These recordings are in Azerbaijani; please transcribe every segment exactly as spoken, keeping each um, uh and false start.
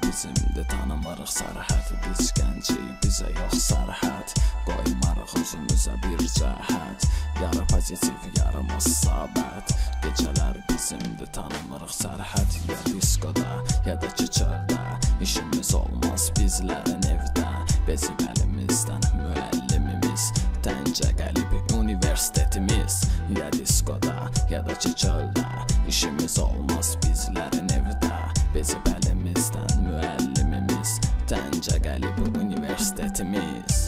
bizimdir, tanımırıq sərhəd. Biz gəncik, bizə yox sərhəd. Qoymarıq özümüzə bir cəhət. Yarı pozitiv, yarımız sabət. Gecələr bizimdir, tanımırıq sərhəd. Ya diskoda, ya da ki çöldə. İşimiz olmaz bizlərin evdə. Bezib əlimizdən müəllimimiz. Təncə qəlbi universitetimiz. Ya diskoda, ya da ki çöldə. İşimiz olmaz bizlərin evdə. Bezib əlimizdən müəllimimiz. Təncə qəlbi universitetimiz.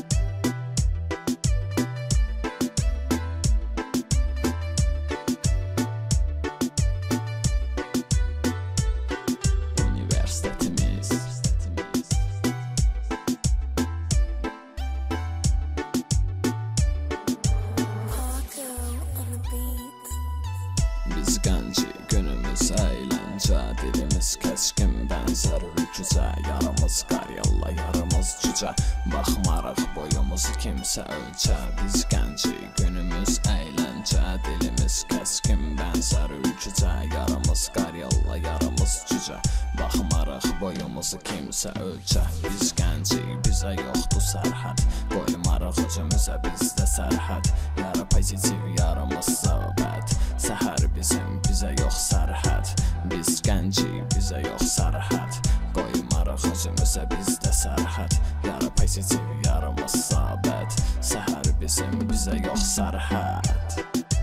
Biz gəncik, günümüz əyləncə. Dilimiz kəskin, bənzər ülkücə. Yarımız qaryalla, yarımız cücə. Baxmarıq boyumuzu kimsə ölçə. Biz gəncik, günümüz əyləncə. Dilimiz kəskin, bənzər ülkücə. Yarımız qaryalla, yarımız cücə. Baxmarıq boyumuzu kimsə ölçə. Biz gəncik, bizə yoxdur sərhəd. Qoymarıq özümüzə bizdə sərhəd. Yarı pozitiv, yarımız zabət. Səhər bizim, bizə yox sərhəd. Biz gəncik, bizə yox sərhəd. Qoymarıq özümüzə bizdə sərhəd. Yarı pozitiv, yarımız sabət. Səhər bizim, bizə yox sərhəd.